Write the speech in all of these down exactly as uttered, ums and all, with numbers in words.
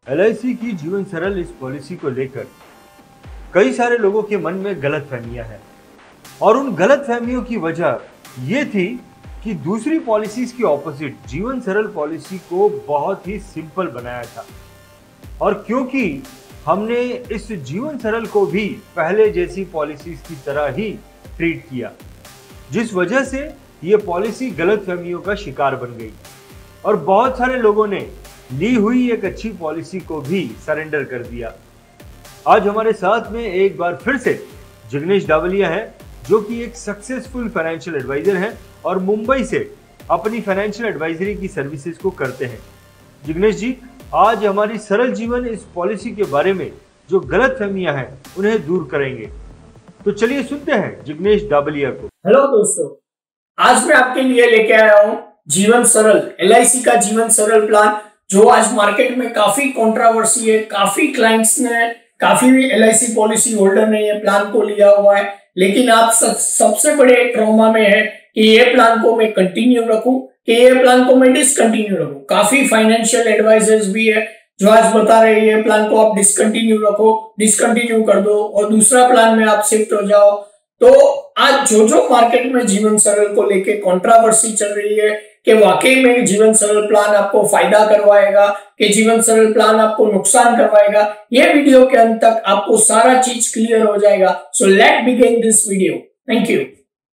L I सी की जीवन सरल इस पॉलिसी को लेकर कई सारे लोगों के मन में गलतफहमियां हैं और उन गलतफहमियों की वजह ये थी कि दूसरी पॉलिसीज की ऑपोजिट जीवन सरल पॉलिसी को बहुत ही सिंपल बनाया था। और क्योंकि हमने इस जीवन सरल को भी पहले जैसी पॉलिसीज की तरह ही ट्रीट किया, जिस वजह से ये पॉलिसी गलतफहमियों का शिकार बन गई और बहुत सारे लोगों ने ली हुई एक अच्छी पॉलिसी को भी सरेंडर कर दिया। आज हमारे साथ में एक बार फिर से जिग्नेश डावलिया हैं, जो कि एक सक्सेसफुल फाइनेंशियल एडवाइजर हैं और मुंबई से अपनी फाइनेंशियल एडवाइजरी की सर्विसेज को करते हैं। जिग्नेश जी, आज हमारी सरल जीवन इस पॉलिसी के बारे में जो गलतफहमियां हैं उन्हें दूर करेंगे। तो चलिए सुनते हैं जिग्नेश डावलिया को। हेलो दोस्तों, आज मैं आपके लिए लेके आया हूँ जीवन सरल एल आई सी का जीवन सरल प्लान, जो आज मार्केट में काफी कंट्रोवर्सी है। काफी क्लाइंट्स ने, काफी L I C policy holder ने ये प्लान को लिया हुआ है, लेकिन आप सब, सबसे बड़े ट्रॉमा में है कि ये प्लान को मैं कंटिन्यू रखूं कि ये प्लान को मैं डिसकंटिन्यू रखूं। काफी फाइनेंशियल एडवाइजर्स भी है जो आज बता रहे हैं ये प्लान को आप डिसकंटिन्यू रखो, डिसकंटिन्यू कर दो और दूसरा प्लान में आप शिफ्ट हो जाओ। तो आज जो जो मार्केट में जीवन सरल को लेके कंट्रोवर्सी चल रही है कि वाकई में जीवन सरल प्लान आपको फायदा करवाएगा कि जीवन सरल प्लान आपको नुकसान करवाएगा, ये वीडियो के अंत तक आपको सारा चीज क्लियर हो जाएगा। So let begin this video. Thank you.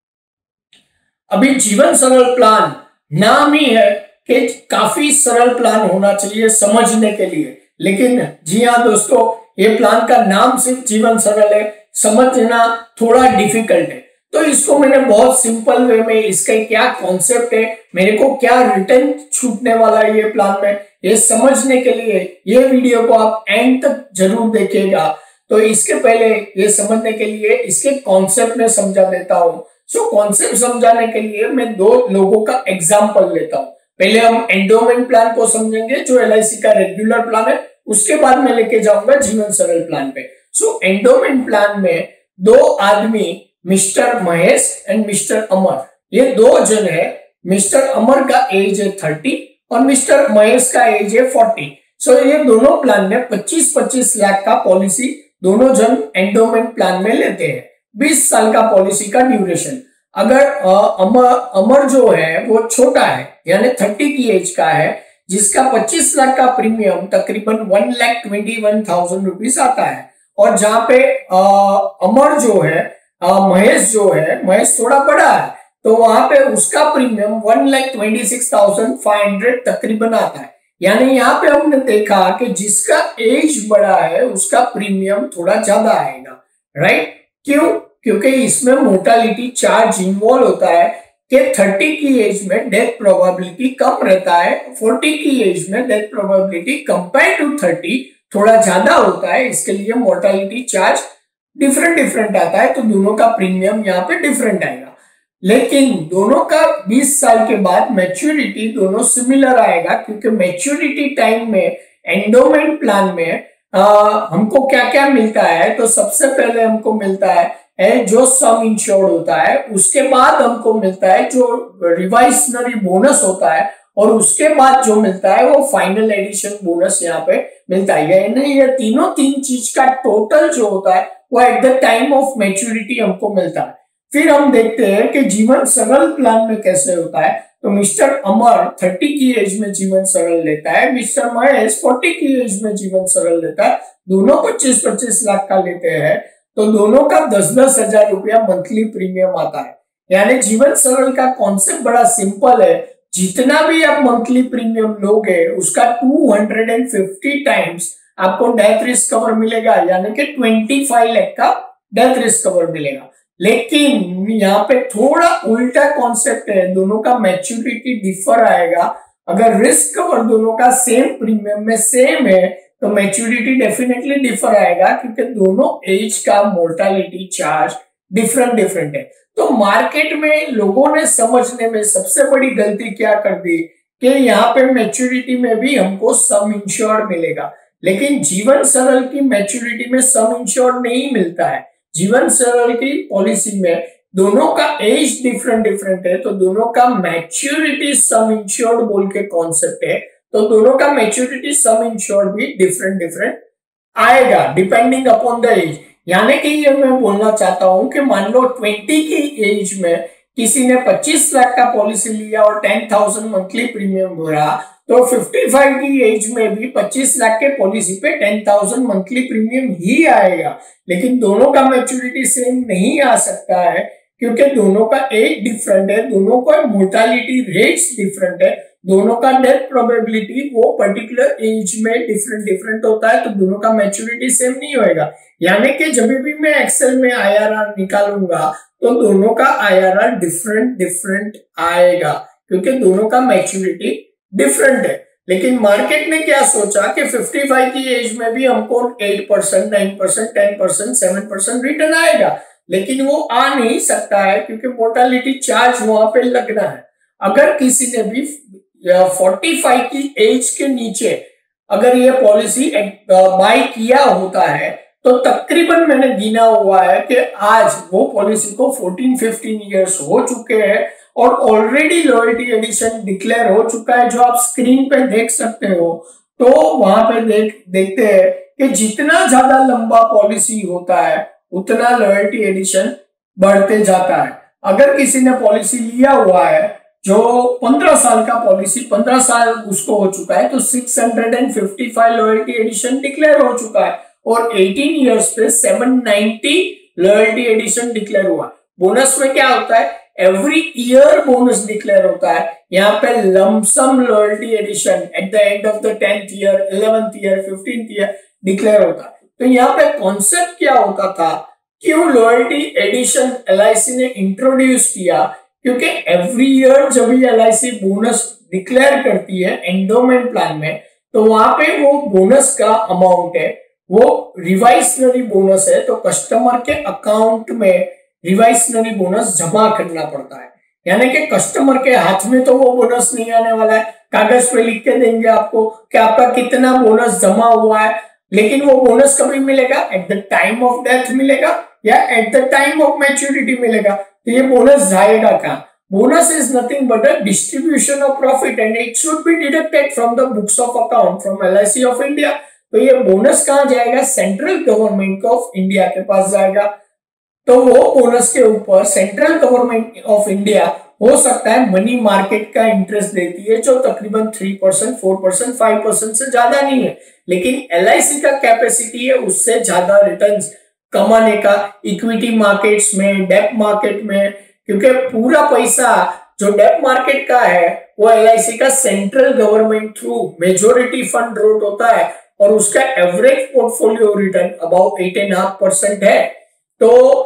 अभी जीवन सरल प्लान नाम ही है कि काफी सरल प्लान होना चाहिए समझने के लिए, लेकिन जी हाँ दोस्तों, ये प्लान का नाम सिर्फ जीवन सरल है, समझना थोड़ा डिफिकल्ट है। तो इसको मैंने बहुत सिंपल वे में, इसका क्या कॉन्सेप्ट है, मेरे को क्या रिटर्न छूटने वाला है ये प्लान में, ये समझने के लिए ये वीडियो को आप एंड तक जरूर देखिएगा। तो इसके पहले ये समझने के लिए इसके कॉन्सेप्ट में समझा देता हूँ। सो कॉन्सेप्ट समझाने के लिए मैं दो लोगों का एग्जाम्पल लेता हूँ। पहले हम एंडोमेंट प्लान को समझेंगे जो एल आई सी का रेगुलर प्लान है, उसके बाद मैं लेके जाऊंगा जीवन सरल प्लान पे। सो एंडोमेंट प्लान में दो आदमी, mister Mahesh and mister Amar, ये दो जन है। मिस्टर अमर का एज है थर्टी और मिस्टर महेश का एज है फोर्टी। सो ये दोनों प्लान में पच्चीस पच्चीस लाख का पॉलिसी दोनों जन एंडोमेंट प्लान में लेते हैं। बीस साल का पॉलिसी का ड्यूरेशन। अगर अमर अमर जो है वो छोटा है, यानी थर्टी की एज का है, जिसका पच्चीस लाख का प्रीमियम तकरीबन one lakh twenty one thousand rupees आता है। और जहां पे आ, अमर जो है, आ, महेश जो है, महेश थोड़ा बड़ा है, तो वहां पे उसका premium one lakh twenty six thousand five hundred तकरीबन आता है। यानी यहाँ पे हमने देखा कि जिसका एज बड़ा है उसका प्रीमियम थोड़ा ज्यादा आएगा, राइट? क्यों? क्योंकि इसमें मोर्टालिटी चार्ज इन्वॉल्व होता है कि थर्टी की एज में डेथ प्रोबेबिलिटी कम रहता है, फोर्टी की एज में death probability compare to thirty थोड़ा ज्यादा होता है। इसके लिए मोर्टालिटी चार्ज डिफरेंट डिफरेंट आता है, तो दोनों का प्रीमियम यहाँ पे डिफरेंट आएगा। लेकिन दोनों का बीस साल के बाद मैच्योरिटी दोनों सिमिलर आएगा, क्योंकि मैच्योरिटी टाइम में एंडोमेंट प्लान में आ, हमको क्या क्या मिलता है। तो सबसे पहले हमको मिलता है है जो सम इंश्योर्ड होता है, उसके बाद हमको मिलता है जो रिवाइजनरी बोनस होता है, और उसके बाद जो मिलता है वो फाइनल एडिशन बोनस यहाँ पे मिलता है। यानी ये तीनों तीन चीज का टोटल जो होता है वो at the time of maturity हमको मिलता है। फिर हम देखते हैं कि जीवन सरल प्लान में कैसे होता है। तो मिस्टर अमर थर्टी की एज में जीवन सरल लेता है, मिस्टर महेश फोर्टी की एज में जीवन सरल लेता है, दोनों पच्चीस पच्चीस लाख का लेते हैं। तो दोनों का दस दस हजार रुपया मंथली प्रीमियम आता है। यानी जीवन सरल का कॉन्सेप्ट बड़ा सिंपल है, जितना भी आप मंथली प्रीमियम लोगे उसका टू हंड्रेड फिफ्टी टाइम्स आपको डेथ रिस्क कवर मिलेगा, यानी कि पच्चीस लाख का डेथ रिस्क कवर मिलेगा। लेकिन यहाँ पे थोड़ा उल्टा कॉन्सेप्ट है, दोनों का मैच्योरिटी डिफर आएगा। अगर रिस्क कवर दोनों का सेम प्रीमियम में सेम है तो मैच्योरिटी डेफिनेटली डिफर आएगा, क्योंकि दोनों एज का मोर्टालिटी चार्ज डिफरेंट डिफरेंट है। तो मार्केट में लोगों ने समझने में सबसे बड़ी गलती क्या कर दी कि यहाँ पे मैच्योरिटी में भी हमको सम इंश्योर्ड मिलेगा, लेकिन जीवन सरल की मैच्योरिटी में सम इंश्योर्ड नहीं मिलता है। जीवन सरल की पॉलिसी में दोनों का एज डिफरेंट डिफरेंट है, तो दोनों का मैच्योरिटी सम इंश्योर्ड बोल के कॉन्सेप्ट है, तो दोनों का मैच्योरिटी सम इंश्योर्ड भी डिफरेंट डिफरेंट आएगा डिपेंडिंग अपॉन द एज। यानी कि ये मैं बोलना चाहता हूं कि मान लो ट्वेंटी की एज में किसी ने पच्चीस लाख का पॉलिसी लिया और टेन थाउजेंड मंथली प्रीमियम भरा, तो पचपन की एज में भी पच्चीस लाख के पॉलिसी पे टेन थाउजेंड मंथली प्रीमियम ही आएगा। लेकिन दोनों का मैच्योरिटी सेम नहीं आ सकता है क्योंकि दोनों का एज डिफरेंट है, दोनों का मोर्टालिटी रेट्स डिफरेंट है, दोनों का डेथ प्रोबेबिलिटी वो पर्टिकुलर एज में डिफरेंट डिफरेंट होता है, तो दोनों का मैच्योरिटी सेम नहीं होएगा। यानी कि जब भी मैं एक्सेल में आईआरआर निकालूंगा तो दोनों का आईआरआर डिफरेंट डिफरेंट आएगा क्योंकि दोनों का मैच्योरिटी डिफरेंट है। लेकिन मार्केट ने क्या सोचा कि पचपन की एज में भी हमको eight percent, nine percent, ten percent, seven percent return आएगा, लेकिन वो आ नहीं सकता है क्योंकि मोर्टालिटी चार्ज वहां पे लगना है। अगर किसी ने भी पैंतालीस की एज के नीचे अगर ये पॉलिसी बाय किया होता है तो तकरीबन मैंने गिना हुआ है कि आज वो पॉलिसी को चौदह पंद्रह इयर्स हो चुके हैं और ऑलरेडी लॉयल्टी एडिशन डिक्लेयर हो चुका है, जो आप स्क्रीन पे देख सकते हो। तो वहां पे देख देखते हैं कि जितना ज्यादा लंबा पॉलिसी होता है उतना लॉयल्टी एडिशन बढ़ते जाता है। अगर किसी ने पॉलिसी लिया हुआ है जो पंद्रह साल का पॉलिसी, पंद्रह साल उसको हो चुका है, तो छह सौ पचपन लॉयल्टी एडिशन डिक्लेयर हो चुका है और अठारह इयर्स पे सात सौ नब्बे लॉयल्टी एडिशन डिक्लेयर हुआ। बोनस में क्या होता है, एवरी ईयर बोनस डिक्लेयर होता है। यहाँ पे lump sum loyalty addition at the end of the tenth year, eleventh year, fifteenth year declare होता है। तो यहाँ पे कॉन्सेप्ट क्या होता था, क्यों लॉयल्टी एडिशन एलआईसी ने इंट्रोड्यूस किया, क्योंकि एवरी ईयर जब भी एलआईसी बोनस डिक्लेयर करती है एंडोमेंट प्लान में, तो वहां पे वो बोनस का अमाउंट है वो रिवाइजनरी बोनस है, तो कस्टमर के अकाउंट में रिवाइजनरी बोनस जमा करना पड़ता है। यानी कि कस्टमर के हाथ में तो वो बोनस नहीं आने वाला है, कागज पे लिख के देंगे आपको कि आपका कितना बोनस जमा हुआ है, लेकिन वो बोनस कभी मिलेगा, at the time of death मिलेगा या at the time of maturity मिलेगा। तो ये बोनस जाएगा कहाँ? Bonus is nothing but a distribution of profit and it should be deducted from the books of account from LIC of India. तो ये bonus कहाँ जाएगा? सेंट्रल गवर्नमेंट ऑफ इंडिया के पास जाएगा। तो वो बोनस के ऊपर सेंट्रल गवर्नमेंट ऑफ इंडिया हो सकता है मनी मार्केट का इंटरेस्ट देती है, जो तकरीबन three percent, four percent, five percent से ज्यादा नहीं है, लेकिन एलआईसी का कैपेसिटी है उससे ज्यादा रिटर्न्स कमाने का इक्विटी मार्केट्स में, डेट मार्केट में, क्योंकि पूरा पैसा जो डेट मार्केट का है वो एलआईसी का central government through majority fund route होता है और उसका average portfolio return about eight and half percent है। तो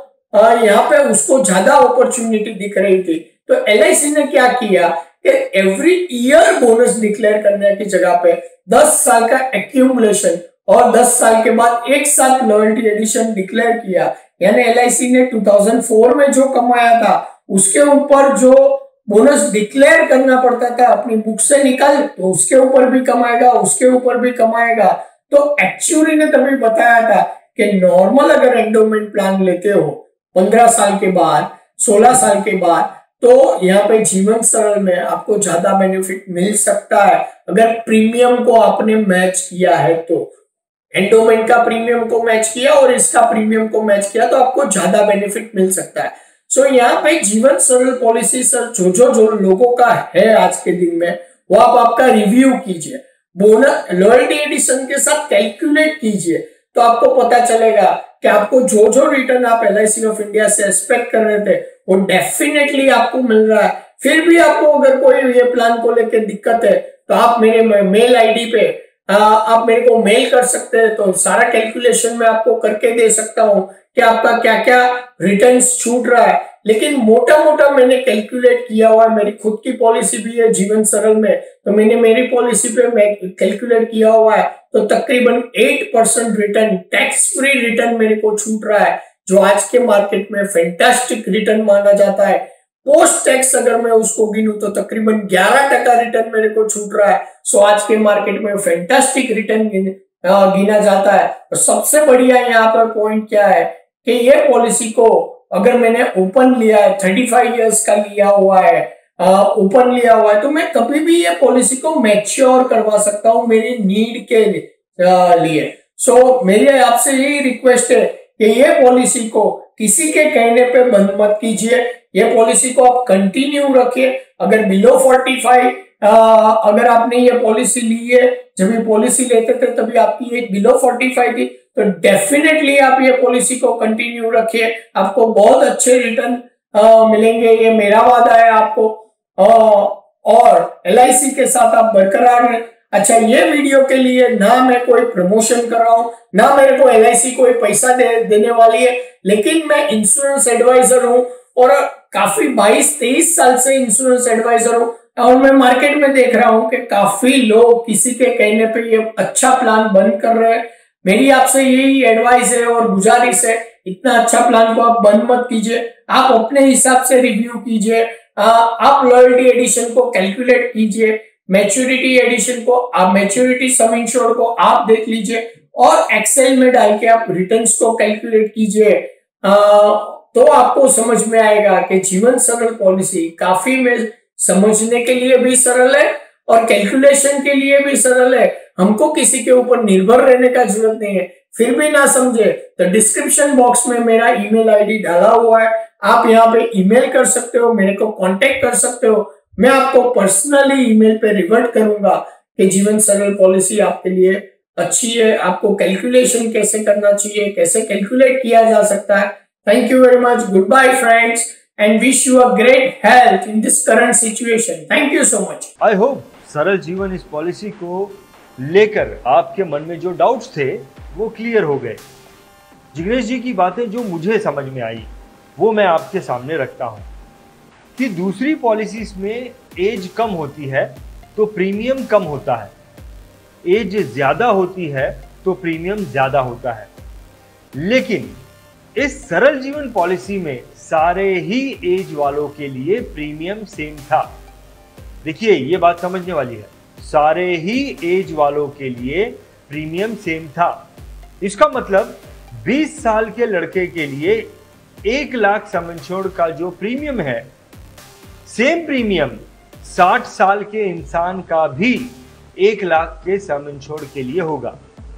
यहाँ पे उसको ज्यादा अपॉर्चुनिटी दिख रही थी, तो एलआईसी ने क्या किया कि एवरी ईयर बोनस डिक्लेयर करने की जगह पे दस साल का एक्यूमुलेशन और दस साल के बाद एक साथ लॉयल्टी एडिशन डिक्लेयर किया। यानी एलआईसी ने दो हज़ार चार में जो कमाया था उसके ऊपर जो बोनस डिक्लेयर करना पड़ता था अपनी बुक से निकाल, तो उसके ऊपर भी कमाएगा, उसके ऊपर भी कमाएगा। तो एक्चुअली ने तभी बताया था कि नॉर्मल अगर एंडोमेंट प्लान लेते हो पंद्रह साल के बाद, सोलह साल के बाद, तो यहाँ पे जीवन सरल में आपको ज्यादा बेनिफिट मिल सकता है अगर प्रीमियम को आपने मैच किया है। तो एंडोमेंट का प्रीमियम को मैच किया और इसका प्रीमियम को मैच किया तो आपको ज्यादा बेनिफिट मिल सकता है। सो so, यहाँ पे जीवन सरल पॉलिसी सर जो जो जो लोगों का है आज के दिन में वो आप आपका रिव्यू कीजिए, बोनस लॉयल्टी एडिशन के साथ कैलकुलेट कीजिए, तो आपको पता चलेगा कि आपको जो जो रिटर्न आप एलआईसी ऑफ इंडिया से एक्सपेक्ट कर रहे थे वो डेफिनेटली आपको मिल रहा है। फिर भी आपको अगर कोई ये प्लान को लेकर दिक्कत है तो आप मेरे मेल आईडी पे आ, आप मेरे को मेल कर सकते हैं, तो सारा कैलकुलेशन मैं आपको करके दे सकता हूँ कि आपका क्या क्या रिटर्न्स छूट रहा है। लेकिन मोटा मोटा मैंने कैलकुलेट किया हुआ है, मेरी खुद की पॉलिसी भी है जीवन सरल में, तो मैंने मेरी पॉलिसी पे मैं कैलकुलेट किया हुआ है, तो तकरीबन eight percent return, tax free return मेरे को छूट रहा है, जो आज के मार्केट में फैंटास्टिक रिटर्न माना जाता है। पोस्ट टैक्स अगर मैं उसको गिनूं तो तकरीबन ग्यारह टका रिटर्न मेरे को छूट रहा है। सो आज के मार्केट में फैंटास्टिक रिटर्न गिना जाता है। तो सबसे बढ़िया यहाँ पर पॉइंट क्या है कि ये पॉलिसी को अगर मैंने ओपन लिया है, पैंतीस इयर्स का लिया हुआ है, ओपन लिया हुआ है, तो मैं कभी भी ये पॉलिसी को मैच्योर करवा सकता हूँ मेरी नीड के लिए। सो so, मेरी आपसे यही रिक्वेस्ट है कि ये पॉलिसी को किसी के कहने पे बंद मत कीजिए, ये पॉलिसी को आप कंटिन्यू रखिए। अगर बिलो फोर्टी फाइव अगर आपने ये पॉलिसी ली है, जब ये पॉलिसी लेते थे तभी आपकी एज बिलो फोर्टी फाइव थी, तो डेफिनेटली आप ये पॉलिसी को कंटिन्यू रखिए, आपको बहुत अच्छे रिटर्न मिलेंगे, ये मेरा वादा है आपको। आ, और एल आई सी के साथ आप बरकरार रहें। अच्छा, ये वीडियो के लिए ना मैं कोई प्रमोशन कर रहा हूं, ना मेरे को एल आई सी कोई पैसा दे, देने वाली है, लेकिन मैं इंश्योरेंस एडवाइजर हूं और काफी बाईस तेईस साल से इंश्योरेंस एडवाइजर हूं, और मैं मार्केट में देख रहा हूं कि काफी लोग किसी के कहने पे ये अच्छा प्लान बंद कर रहे हैं। मेरी आपसे यही एडवाइस है और गुजारिश है, इतना अच्छा प्लान को आप बंद मत कीजिए, आप अपने हिसाब से रिव्यू कीजिए, आप लॉयल्टी एडिशन को कैलकुलेट कीजिए, मैच्योरिटी एडिशन को आप मैच्योरिटी सम इंश्योर्ड को आप देख लीजिए, और एक्सेल में डाल के आप रिटर्न्स को कैलकुलेट कीजिए, तो आपको समझ में आएगा कि जीवन सरल पॉलिसी काफी में समझने के लिए भी सरल है और कैलकुलेशन के लिए भी सरल है। हमको किसी के ऊपर निर्भर रहने का जरूरत नहीं है। फिर भी ना समझे तो डिस्क्रिप्शन बॉक्स में मेरा ईमेल आईडी डाला हुआ है, आप यहाँ पे ईमेल कर सकते हो, मेरे को कांटेक्ट कर सकते हो, मैं आपको पर्सनली ईमेल पे रिवर्ट करूंगा कि जीवन सरल पॉलिसी आपके लिए अच्छी है, आपको कैलकुलेशन कैसे करना चाहिए, कैसे कैलकुलेट किया जा सकता है। Thank you very much, good bye friends, and wish you a great health in this current situation. Thank you so much. I hope सरल जीवन इस पॉलिसी को लेकर आपके मन में जो डाउट्स थे वो क्लियर हो गए। जिग्नेश जी की बातें जो मुझे समझ में आई वो मैं आपके सामने रखता हूं कि दूसरी पॉलिसीज में एज कम होती है तो प्रीमियम कम होता है, एज ज्यादा होती है तो प्रीमियम ज्यादा होता है, लेकिन इस सरल जीवन पॉलिसी में सारे ही एज वालों के लिए प्रीमियम सेम था। देखिए, ये बात समझने वाली है, सारे ही एज वालों के लिए प्रीमियम सेम था। इसका मतलब बीस साल के लड़के के लिए एक लाख सम इंश्योर्ड का जो प्रीमियम है, सेम प्रीमियम साठ साल के इंसान का भी एक लाख के सम इंश्योर्ड के लिए होगा।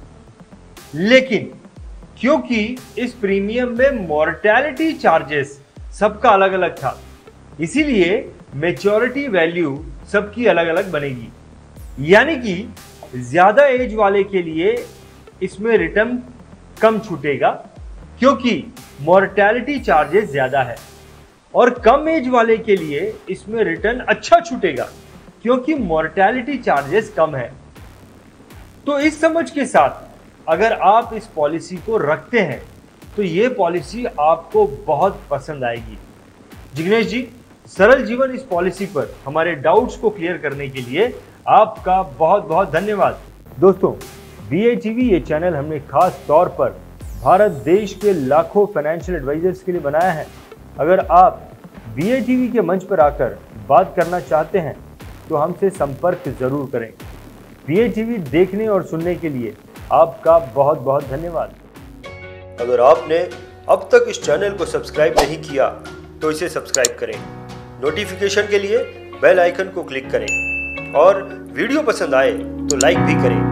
लेकिन क्योंकि इस प्रीमियम में मॉर्टेलिटी चार्जेस सबका अलग अलग था, इसीलिए मैच्योरिटी वैल्यू सबकी अलग अलग बनेगी। यानी कि ज्यादा एज वाले के लिए इसमें रिटर्न कम छूटेगा क्योंकि मॉर्टेलिटी चार्जेस ज्यादा है, और कम एज वाले के लिए इसमें रिटर्न अच्छा छूटेगा क्योंकि मॉर्टेलिटी चार्जेस कम है। तो इस समझ के साथ अगर आप इस पॉलिसी को रखते हैं तो ये पॉलिसी आपको बहुत पसंद आएगी। जिग्नेश जी, सरल जीवन इस पॉलिसी पर हमारे डाउट्स को क्लियर करने के लिए आपका बहुत बहुत धन्यवाद। दोस्तों, बी ए टी वी ये चैनल हमने खास तौर पर भारत देश के लाखों फाइनेंशियल एडवाइजर्स के लिए बनाया है। अगर आप बी ए टी वी के मंच पर आकर बात करना चाहते हैं तो हमसे संपर्क जरूर करें। बी ए टी वी देखने और सुनने के लिए आपका बहुत बहुत धन्यवाद। अगर आपने अब तक इस चैनल को सब्सक्राइब नहीं किया तो इसे सब्सक्राइब करें, नोटिफिकेशन के लिए बेल आइकन को क्लिक करें और वीडियो पसंद आए तो लाइक भी करें।